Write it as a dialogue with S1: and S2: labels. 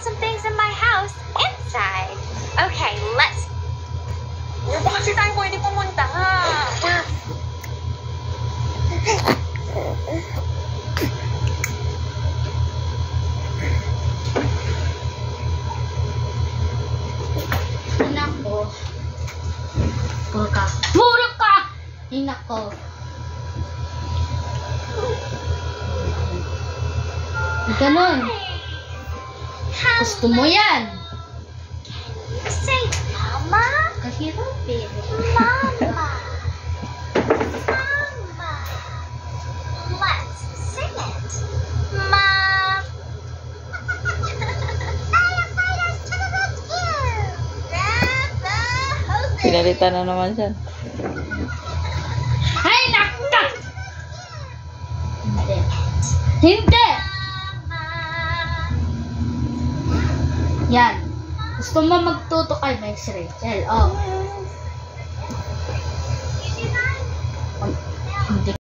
S1: some things in my house inside. Okay, let's...
S2: Where ba kasi tayo pwede pumunta?
S3: Nako. Mura ka! Ay, nako. Ganun. Gusto mo yan.
S1: Say, Mama?
S3: Kahirap eh.
S1: Mama. Mama. Let's sing it. Mom. Firefighters to the rescue. Grab the hoses.
S4: Pinalitan na naman siya.
S3: Ay, nako! Hindi. Hindi! Yan. Gusto mo magtuto kay Miss Rachel. Oh.